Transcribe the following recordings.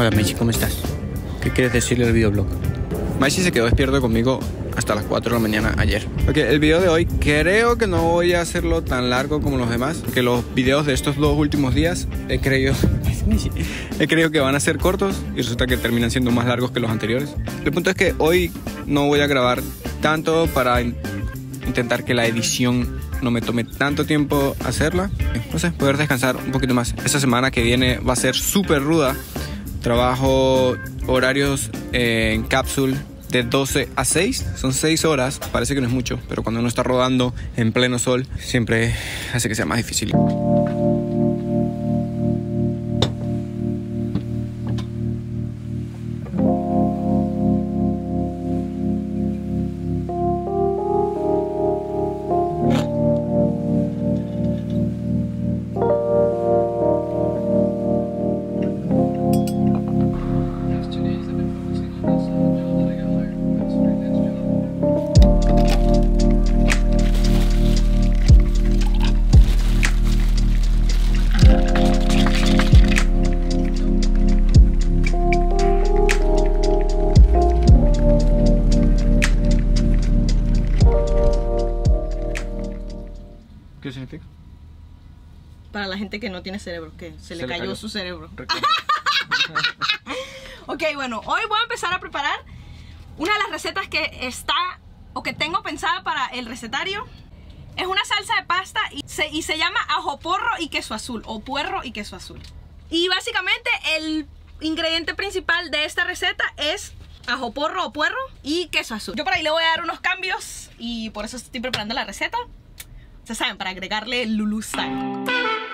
Hola Maichi, ¿cómo estás? ¿Qué quieres decirle al videoblog? Maichi se quedó despierto conmigo hasta las 4 de la mañana ayer. Ok, el video de hoy creo que no voy a hacerlo tan largo como los demás, que los videos de estos 2 últimos días he creído que van a ser cortos y resulta que terminan siendo más largos que los anteriores. El punto es que hoy no voy a grabar tanto para intentar que la edición no me tome tanto tiempo hacerla. No sé, poder descansar un poquito más. Esta semana que viene va a ser súper ruda. Trabajo horarios en cápsula de 12 a 6. Son 6 horas. Parece que no es mucho, pero cuando uno está rodando en pleno sol, siempre hace que sea más difícil. ¿Qué significa? Para la gente que no tiene cerebro, que se le cayó su cerebro. Ok, bueno, hoy voy a empezar a preparar una de las recetas que está o que tengo pensada para el recetario. Es una salsa de pasta y se llama ajo porro y queso azul, o puerro y queso azul. Y básicamente el ingrediente principal de esta receta es ajo porro o puerro y queso azul. Yo por ahí le voy a dar unos cambios y por eso estoy preparando la receta. Ya saben, para agregarle Lulu style.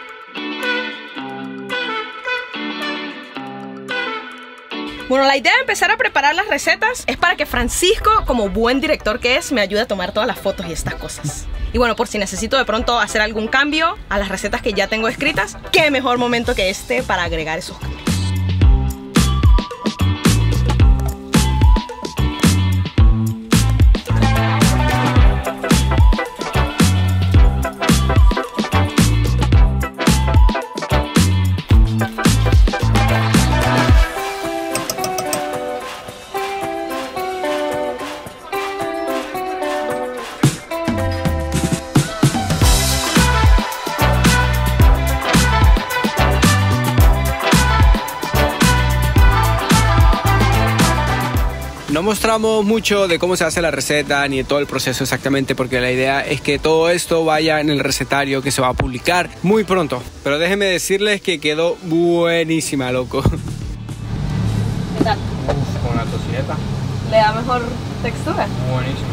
Bueno, la idea de empezar a preparar las recetas es para que Francisco, como buen director que es, me ayude a tomar todas las fotos y estas cosas. Y bueno, por si necesito de pronto hacer algún cambio a las recetas que ya tengo escritas, qué mejor momento que este para agregar esos cambios. No mostramos mucho de cómo se hace la receta ni de todo el proceso exactamente, porque la idea es que todo esto vaya en el recetario que se va a publicar muy pronto. Pero déjenme decirles que quedó buenísima, loco. ¿Qué tal? Con la tocineta. ¿Le da mejor textura? Buenísimo.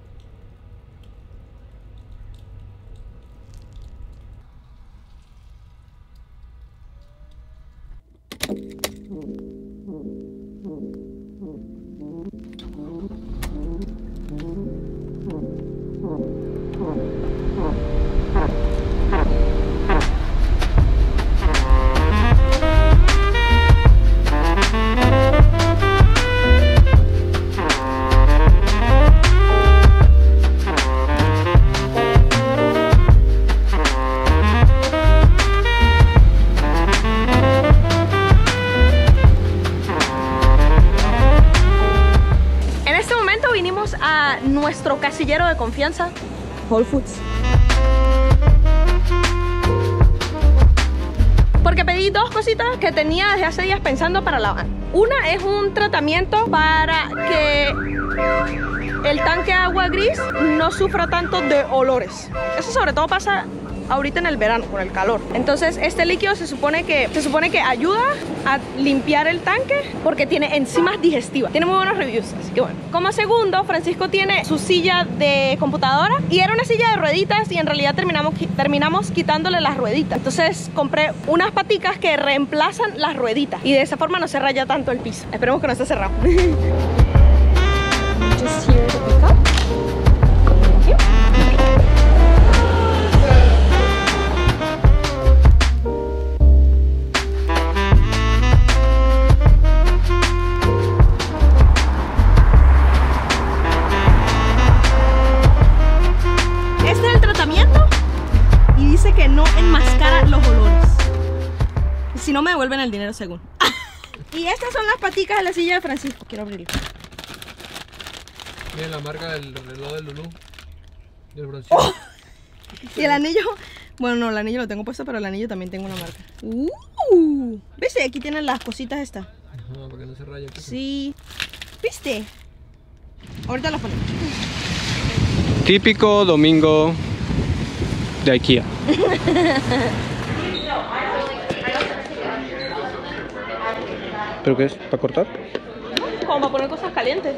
A nuestro casillero de confianza, Whole Foods, porque pedí 2 cositas que tenía desde hace días pensando para lavar. Una es un tratamiento para que el tanque de agua gris no sufra tanto de olores. Eso sobre todo pasa ahorita en el verano por el calor. Entonces este líquido se supone que ayuda a limpiar el tanque porque tiene enzimas digestivas. Tiene muy buenos reviews, así que bueno. Como segundo, Francisco tiene su silla de computadora y era una silla de rueditas y en realidad terminamos quitándole las rueditas. Entonces compré unas paticas que reemplazan las rueditas y de esa forma no se raya tanto el piso. Esperemos que no esté cerrado. Just here to pick up. Thank you. Si no me devuelven el dinero según. Y estas son las paticas de la silla de Francisco. Quiero abrirlo. Miren la marca del reloj del Lulú. Del bronce. ¡Oh! Y el anillo. Bueno, no, el anillo lo tengo puesto, pero el anillo también tengo una marca. ¿Viste? Aquí tienen las cositas estas. No, para que no se raye. Sí. ¿Viste? Ahorita lo ponemos. Típico domingo de IKEA. ¿Pero qué es? ¿Para cortar? Como para poner cosas calientes.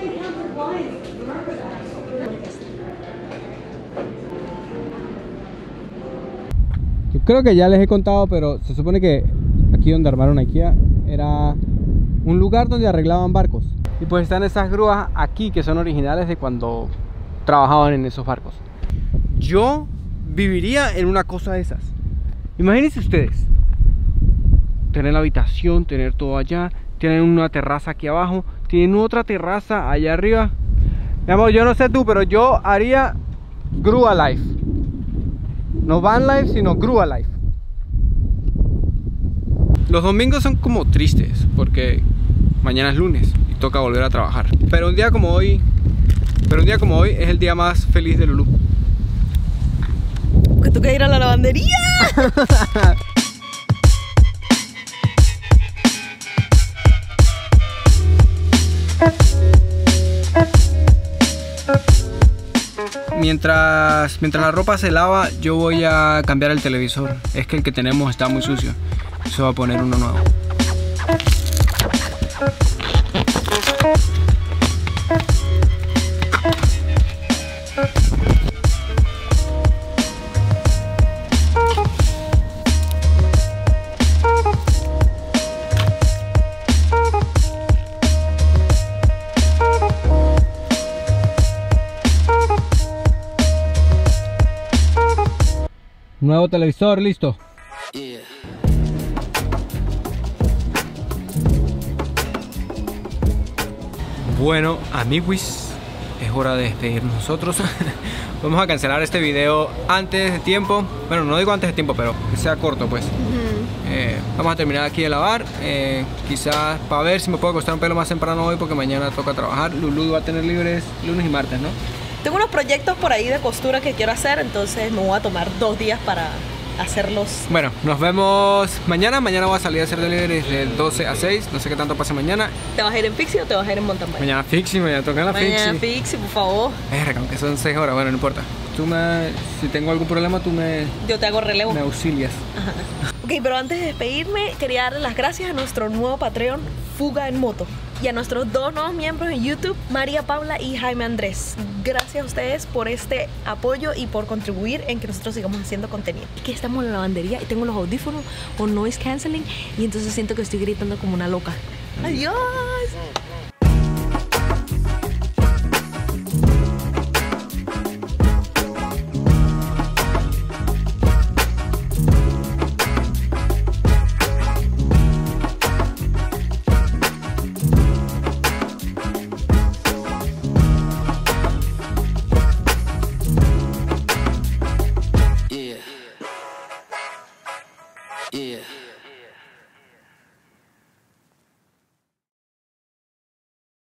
Yo creo que ya les he contado, pero se supone que aquí donde armaron IKEA era un lugar donde arreglaban barcos. Y pues están esas grúas aquí que son originales de cuando trabajaban en esos barcos. Yo viviría en una cosa de esas. Imagínense ustedes tener la habitación, tener todo allá, tienen una terraza aquí abajo, tienen otra terraza allá arriba. Mi amor, yo no sé tú, pero yo haría grúa life. No van life, sino grúa life. Los domingos son como tristes porque mañana es lunes y toca volver a trabajar. Pero un día como hoy es el día más feliz de Lulú. Que toca ir a la lavandería. Mientras la ropa se lava, yo voy a cambiar el televisor. Es que el que tenemos está muy sucio. Se va a poner uno nuevo. Nuevo televisor, listo. Bueno, amiguis, es hora de despedirnos nosotros. Vamos a cancelar este video antes de tiempo. Bueno, no digo antes de tiempo, pero que sea corto pues. Vamos a terminar aquí de lavar. Quizás para ver si me puedo acostar un pelo más temprano hoy, porque mañana toca trabajar. Lulú va a tener libres lunes y martes, ¿no? Tengo unos proyectos por ahí de costura que quiero hacer, entonces me voy a tomar 2 días para hacerlos. Bueno, nos vemos mañana. Mañana voy a salir a hacer deliveries de 12 a 6. No sé qué tanto pase mañana. ¿Te vas a ir en Fixie o te vas a ir en mountain bike? Mañana Fixie, mañana toca en la Fixie. Mañana Fixie, por favor. Aunque son 6 horas, bueno, no importa. Si tengo algún problema, yo te hago relevo. Me auxilias. Ajá. Ok, pero antes de despedirme, quería darle las gracias a nuestro nuevo Patreon, Fuga en Moto. Y a nuestros 2 nuevos miembros en YouTube, María Paula y Jaime Andrés. Gracias a ustedes por este apoyo y por contribuir en que nosotros sigamos haciendo contenido. Que estamos en la lavandería y tengo los audífonos con noise canceling y entonces siento que estoy gritando como una loca. ¡Adiós! Yeah.